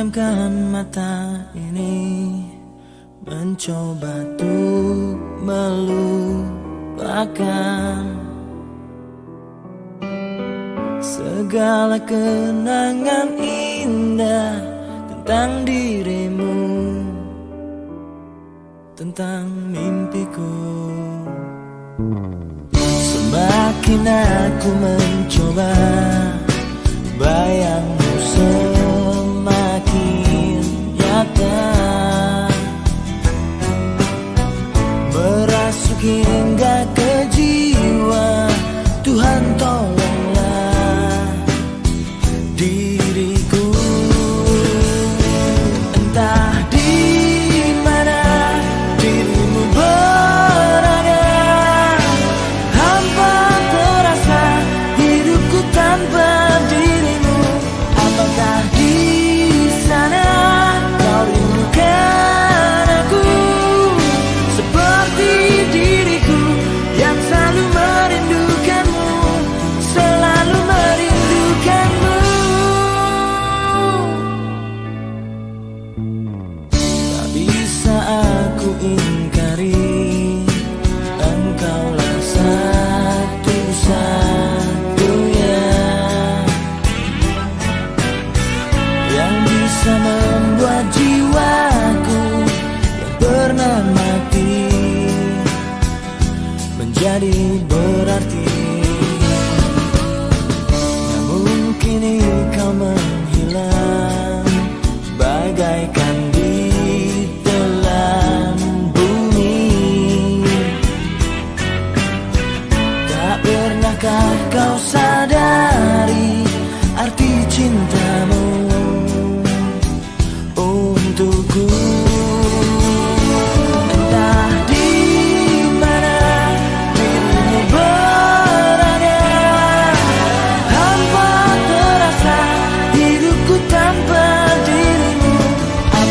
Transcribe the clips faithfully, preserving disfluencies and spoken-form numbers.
Pejamkan mata ini, mencoba untuk melupakan segala kenangan indah tentang dirimu, tentang mimpiku. Semakin aku mencoba, bayangmu semakin nyata, merasuk hingga ke jiwa. Tuhan tolonglah diriku. Entah di mana dirimu berada, hampa terasa hidupku tanpa dirimu. Apakah di sana kau rindukan aku seperti diriku yang selalu merindukanmu, selalu merindukanmu. Tak bisa aku ingkari, engkaulah satu-satunya yang bisa membuat jiwaku yang pernah mati menjadi berarti. Namun kini kau menghilang bagaikan di telan bumi. Tak pernahkah kau sadari arti cintamu untukku? Entah di mana dirimu berada, hampa terasa hidupku tanpa dirimu.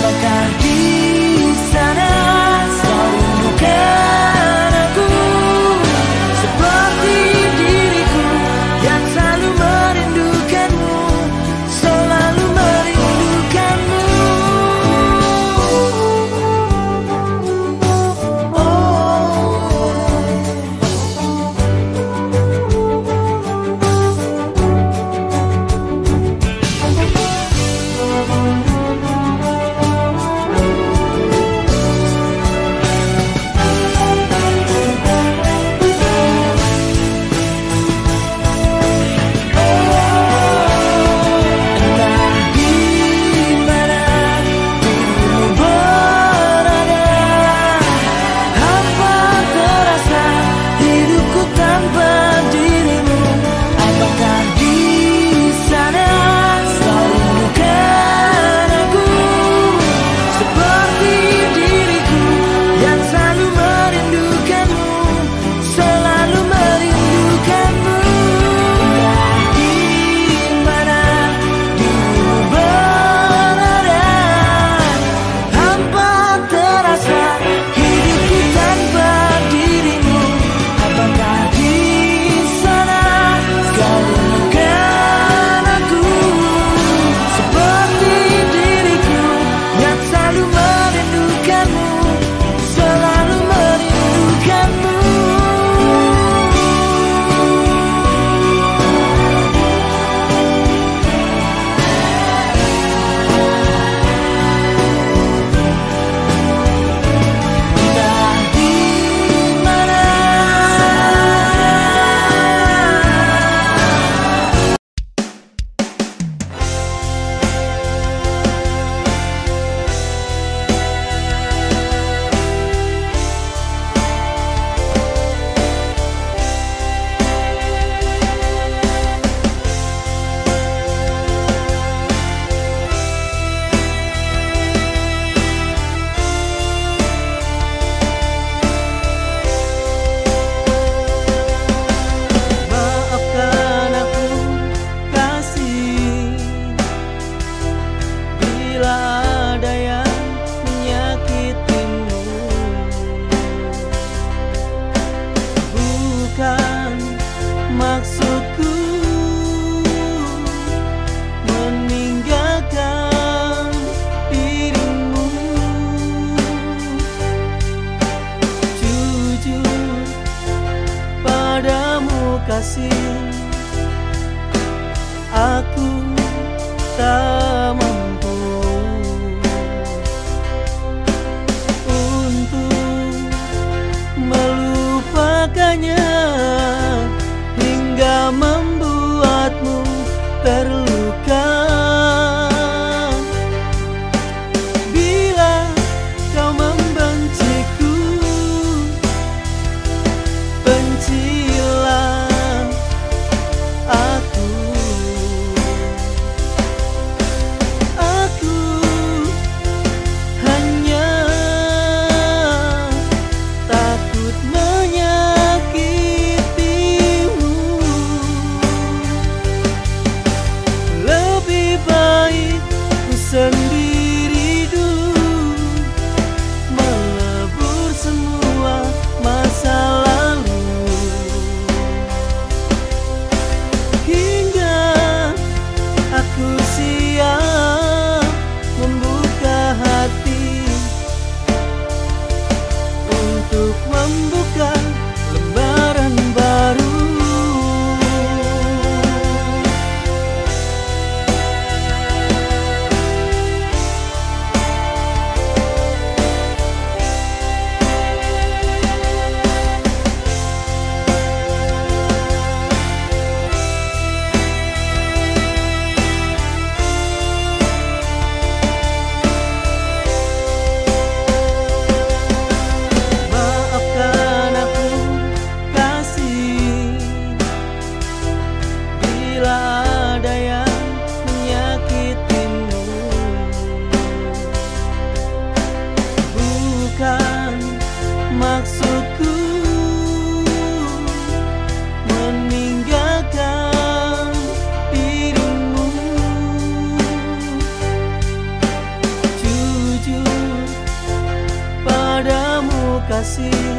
kasih,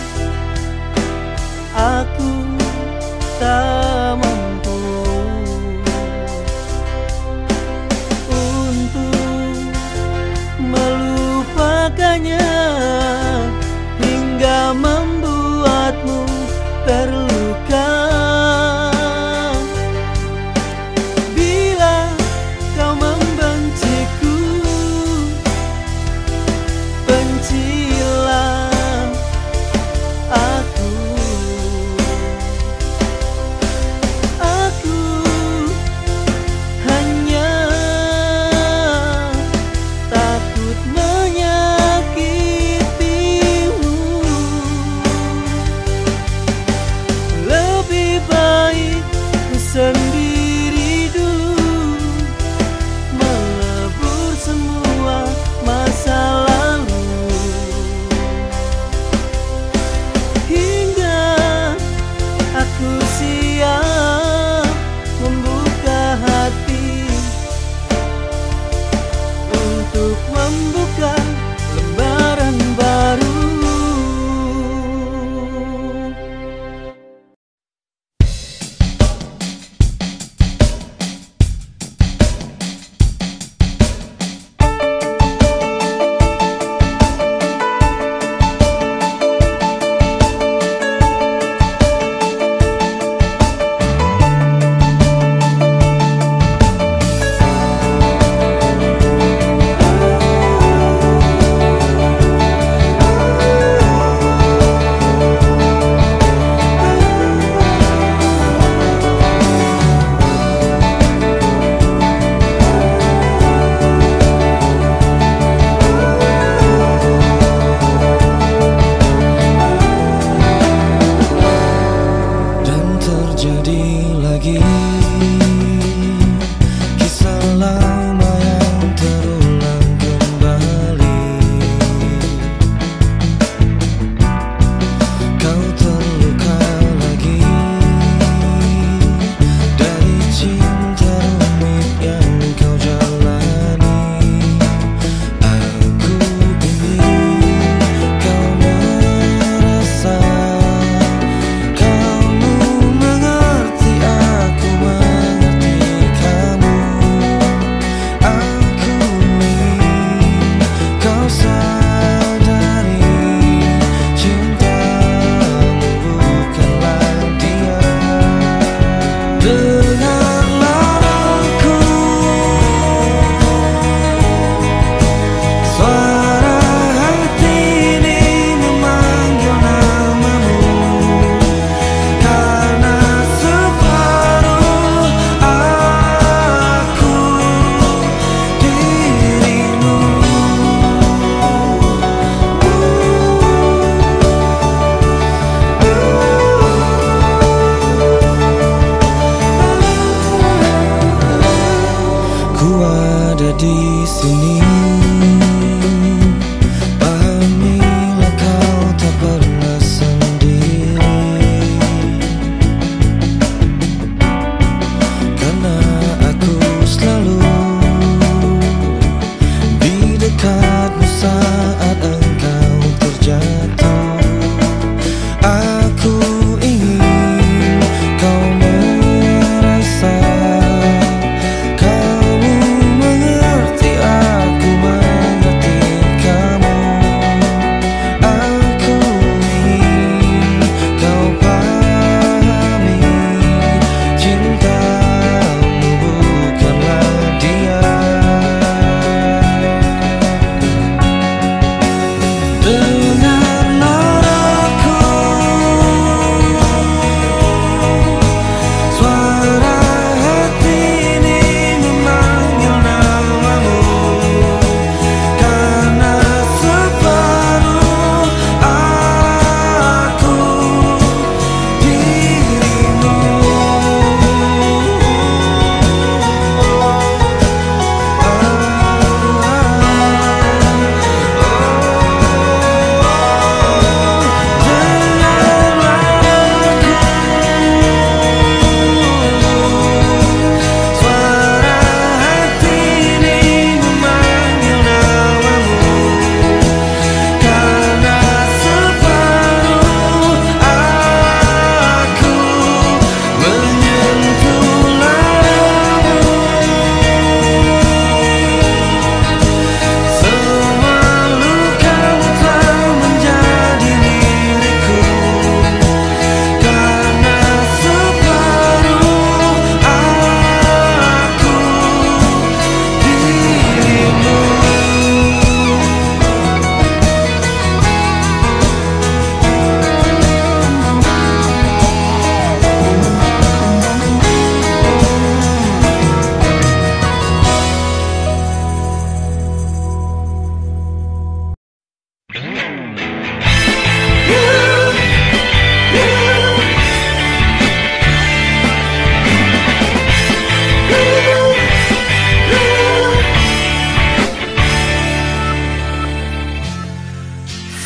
aku tak mampu untuk melupakannya hingga membuatmu terluka. Bila kau membenciku, bencilah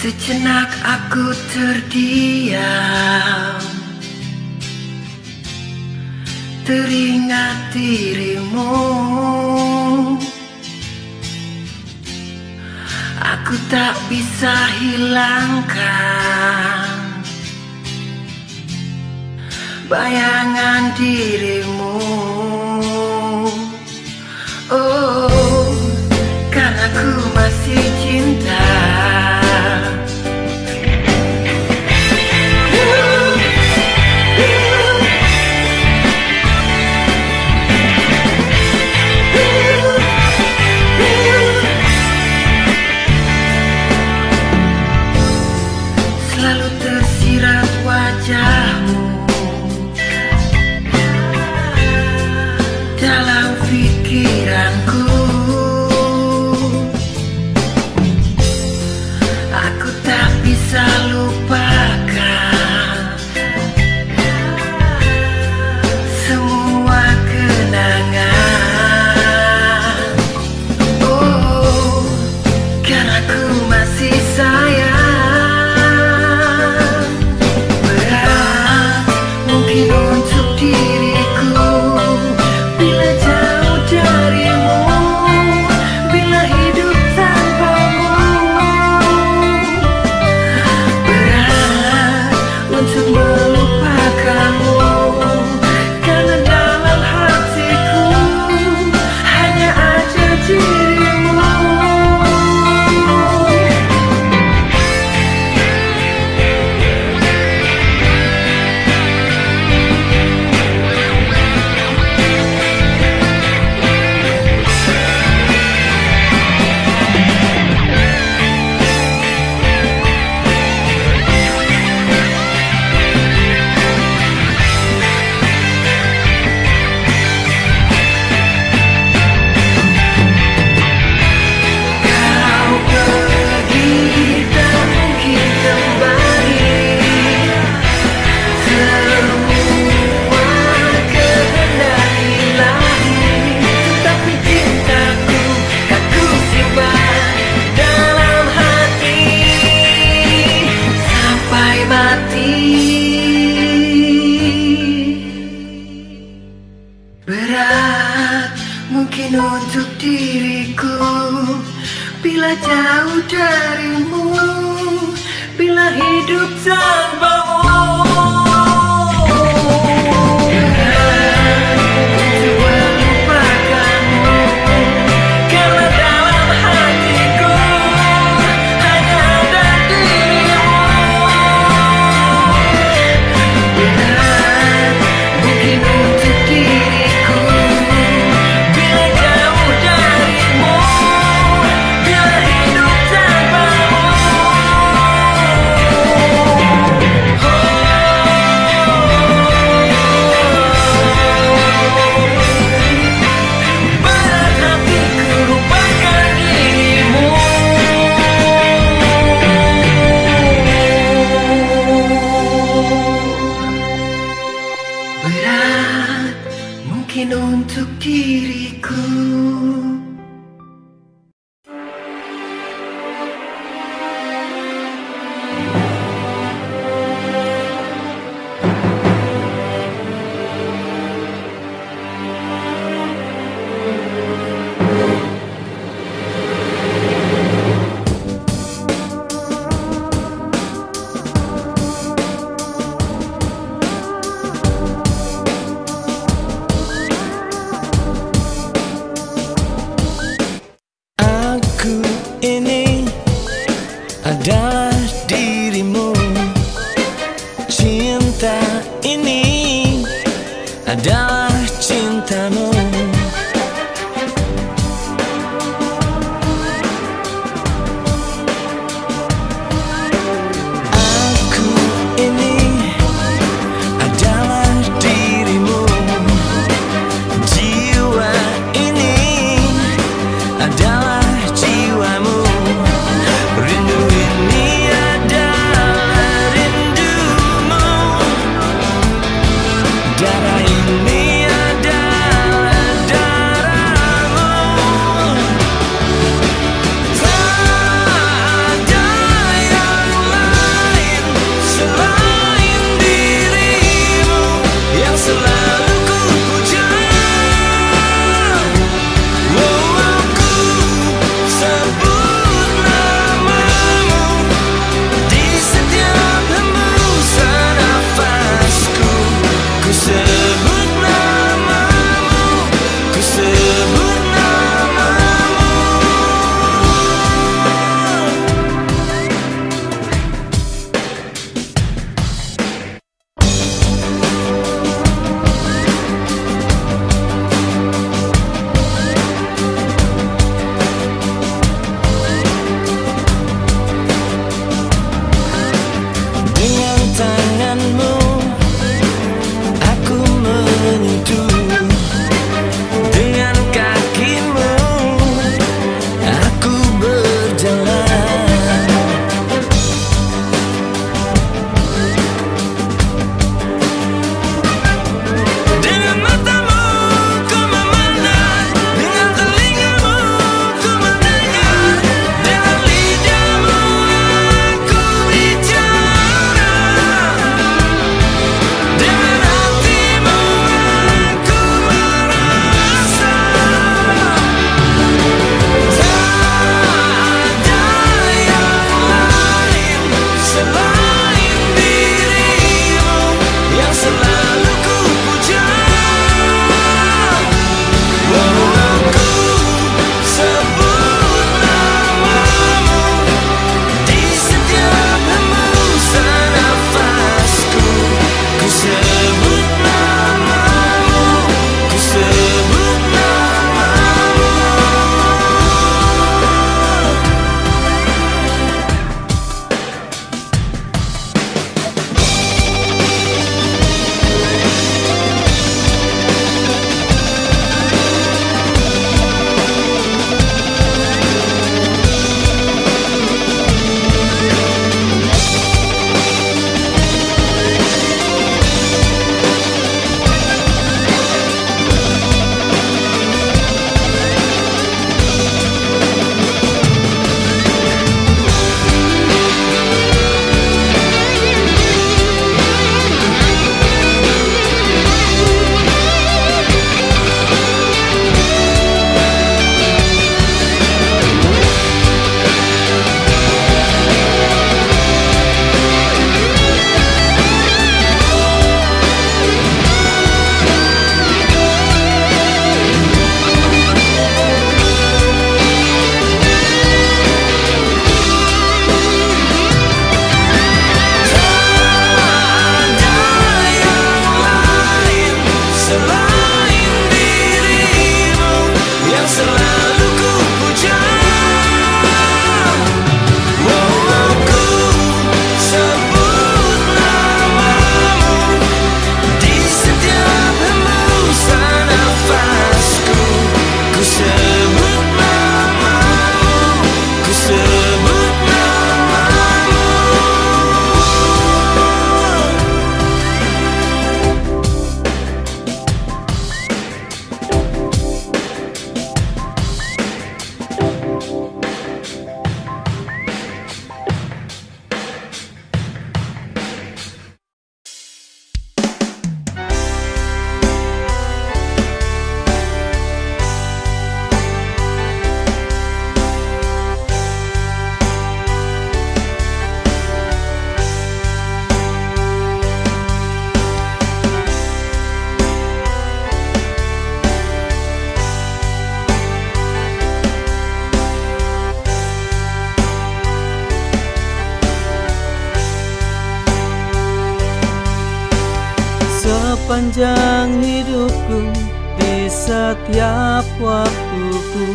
Sejenak aku terdiam, teringat dirimu. Aku tak bisa hilangkan bayangan dirimu. Oh, karena ku masih cinta. Selalu tersirat wajahmu dalam pikiranku. Aku tak bisa lupakan semua kenangan. Oh, karena aku masih sayang. Berat mungkin untuk diriku bila jauh darimu, bila hidup tanpamu. Berat untuk melupakanmu, karena dalam hatiku hanya ada dirimu. Kau pergi tak mungkin kembali. Semua kehendak ilahi, tetapi cintaku kan ku simpan dalam hati sampai mati. Berat mungkin untuk diriku bila jauh darimu, bila hidup tanpamu. Berat untuk melupakanmu, karena dalam hatiku hanya ada dirimu. Berat mungkin untuk diriku bila jauh darimu, bila hidup tanpamu. Berat hatiku lupakan dirimu. Berat mungkin untuk diriku. Aku ini adalah dirimu. Cinta ini adalah cintamu. Aku ini adalah dirimu. Jiwa ini adalah jiwamu. Rindu ini Sepanjang hidupku, di setiap waktuku,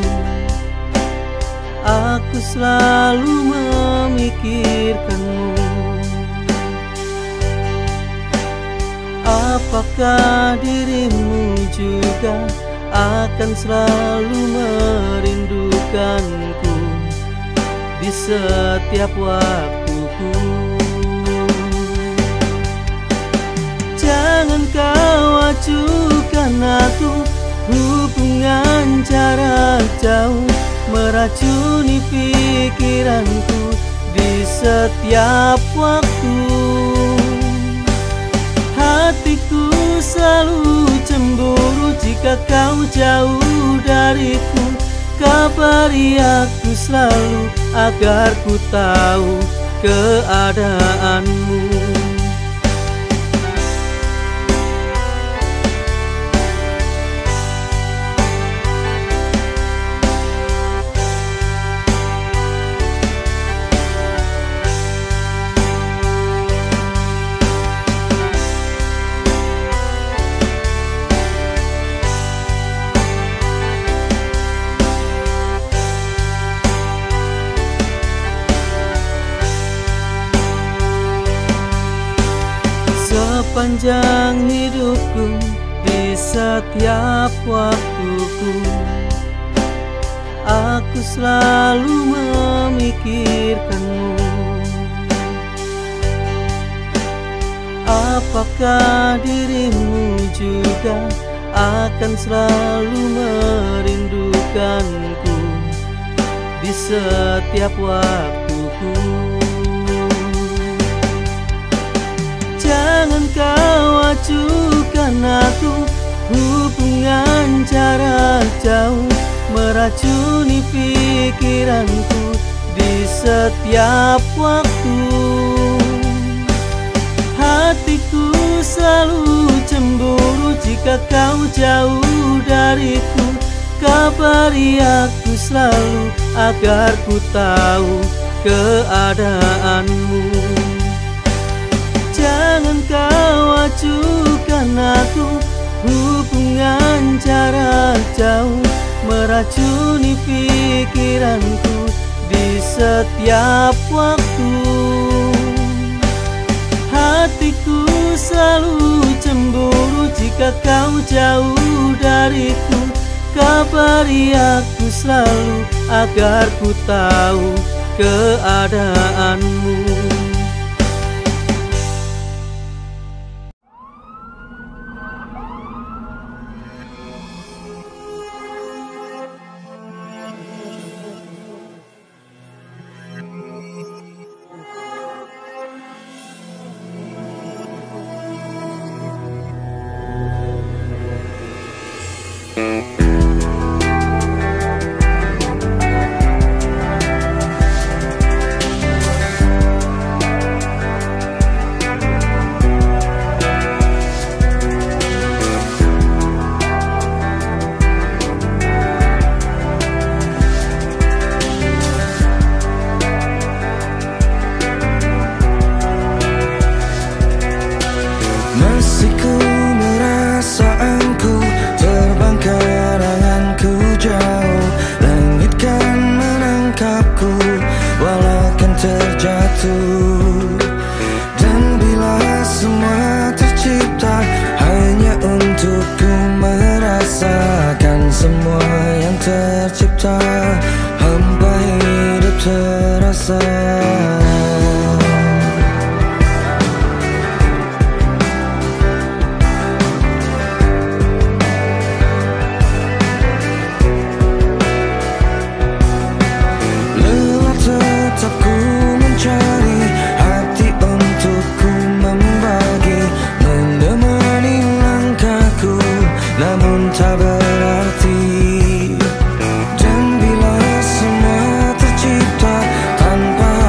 aku selalu memikirkanmu. Apakah dirimu juga akan selalu merindukanku di setiap waktuku? Jangan kau acuhkan aku hubungan jarak jauh, meracuni pikiranku di setiap waktu. Hatiku selalu cemburu jika kau jauh dariku. Kabari aku selalu agar ku tahu keadaanmu. Sepanjang hidupku, di setiap waktuku, aku selalu memikirkanmu. Apakah dirimu juga akan selalu merindukanku di setiap waktuku? Jangan kau acuhkan aku hubungan jarak jauh, meracuni pikiranku di setiap waktu. Hatiku selalu cemburu jika kau jauh dariku. Kabari aku selalu agar ku tahu keadaanmu. Jangan kau acuhkan aku hubungan jarak jauh, meracuni pikiranku di setiap waktu. Hatiku selalu cemburu jika kau jauh dariku. Kabari aku selalu agar ku tahu keadaanmu. Dan bila semua tercipta tanpa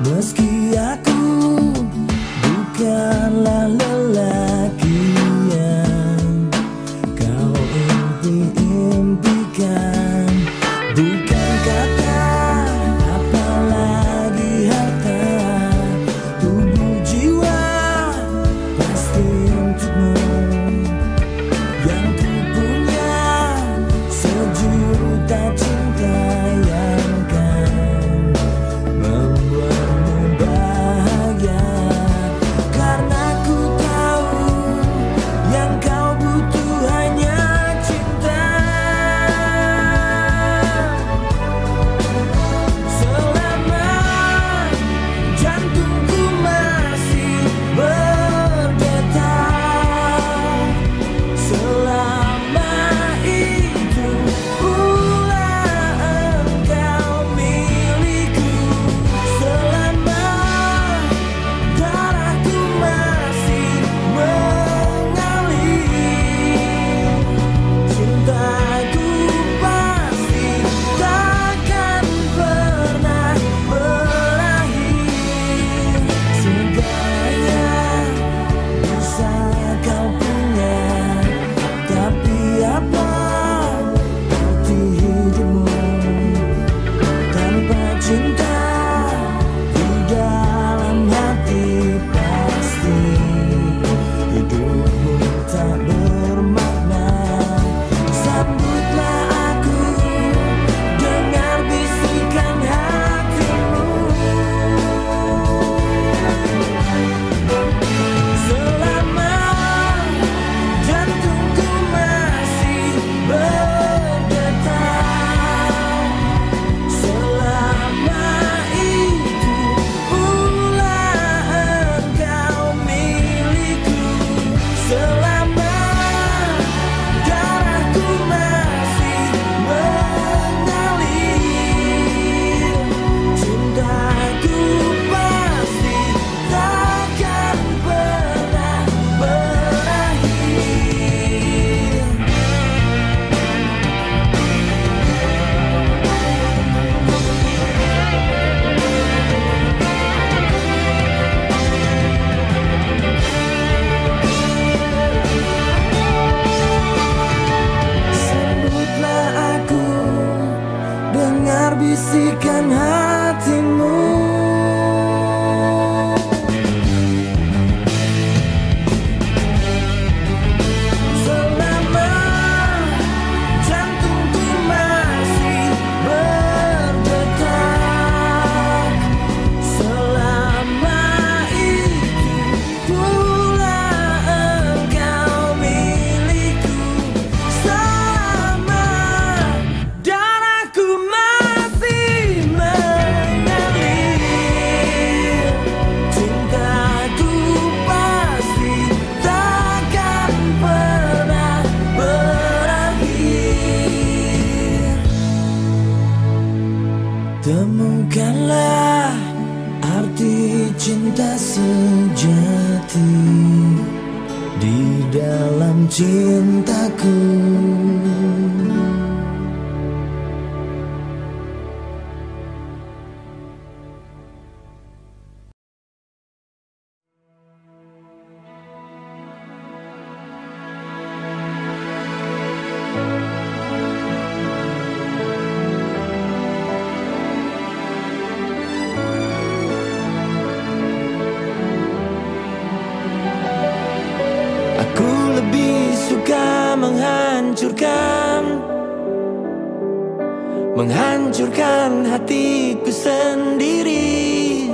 Meski aku bukanlah lelaki yang kau impi-impikan, bukan kata apalagi harta, tubuh jiwa pasti untukmu. Yang ku punya sejuta cinta yang kan membuatmu bahagia, karena ku tahu yang kau butuh hanya cinta. Selama jantungku masih berdetak, selama itu pula engkau milikku. Selama darahku masih mengalir, cintaku pasti takkan pernah berakhir. Segalanya bisa kau punya, tapi apa arti hidupmu tanpa cinta di dalam hati? Pasti hidupmu tak bermakna. Sambutlah aku, dengar bisikan hatimu. Selama jantungku masih berdetak, selama itu pula engkau milikku. Selama darahku masih mengalir, cintaku pasti takkan pernah berakhir. Sambutlah aku, dengar bisikan hatimu. Selama jantungku masih berdetak, selama itu pula engkau milikku. Selama darahku masih mengalir, cintaku pasti takkan pernah berakhir. Temukanlah arti cinta sejati di dalam cintaku. Aku lebih suka menghancurkan Menghancurkan hatiku sendiri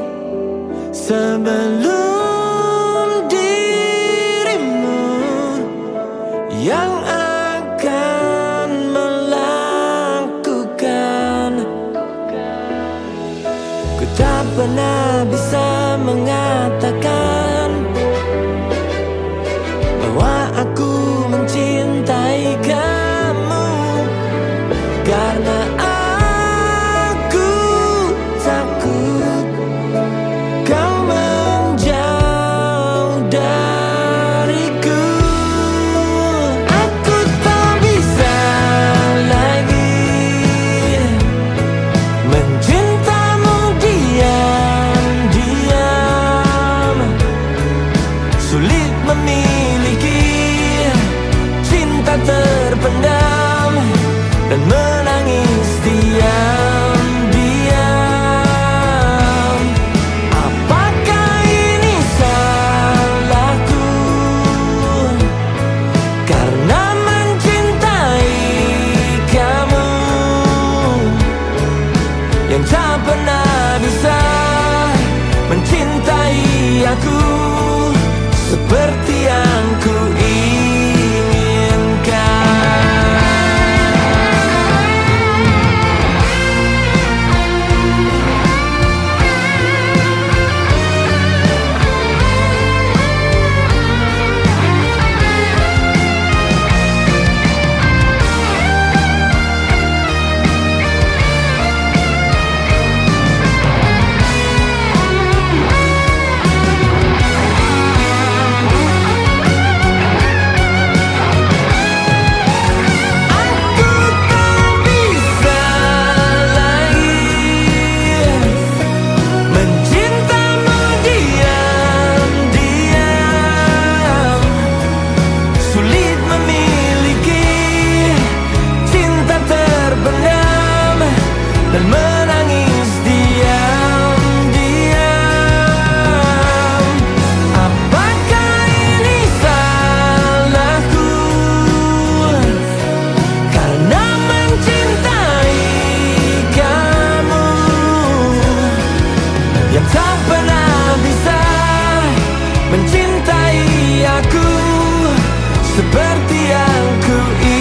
sebelum dirimu yang akan melakukan. Ku tak pernah bisa mengatakan bahwa aku mencintai kamu, karena aku takut kau menjadi aku seperti yang ku dan menangis diam-diam. Apakah ini salahku karena mencintai kamu yang tak pernah bisa mencintai aku seperti yang ku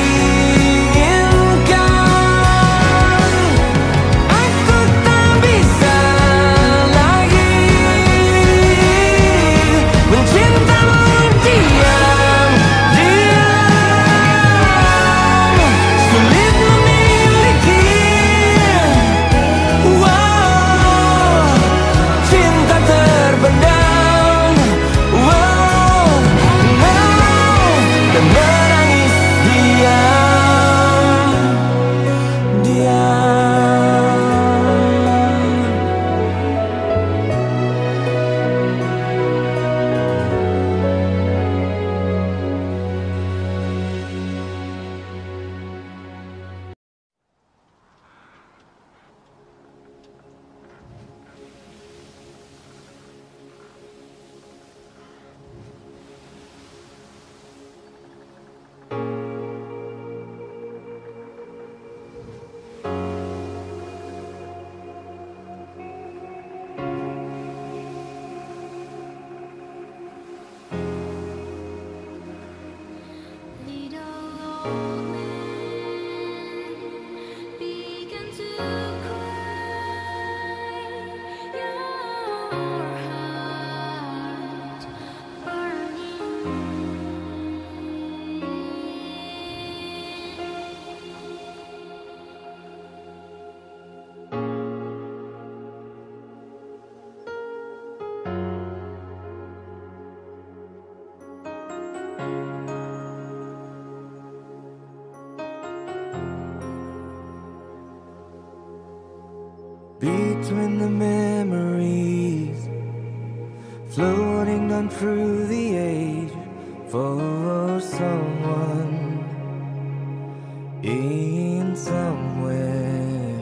between the memories floating down through the age for someone in somewhere,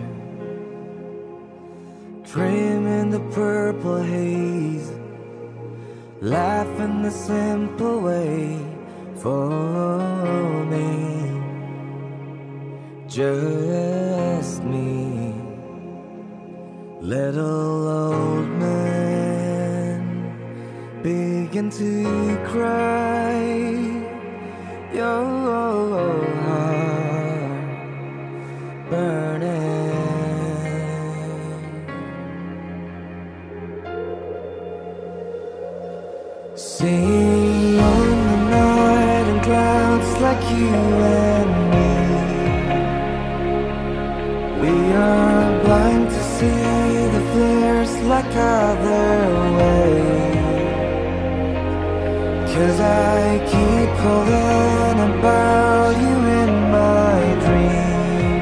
trimming the purple haze, laughing the simple way for me, just me. Little old man begin to cry, your heart burning. Sing on the night and clouds like you and me. We are blind to see the flares like other way, 'cause I keep calling about you in my dream.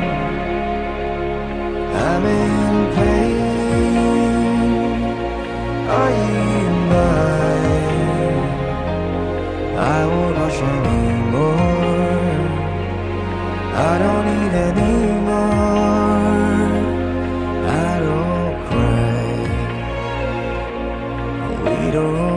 I'm in pain, are you mine? I won't rush anymore, I don't need anymore, I don't cry, we don't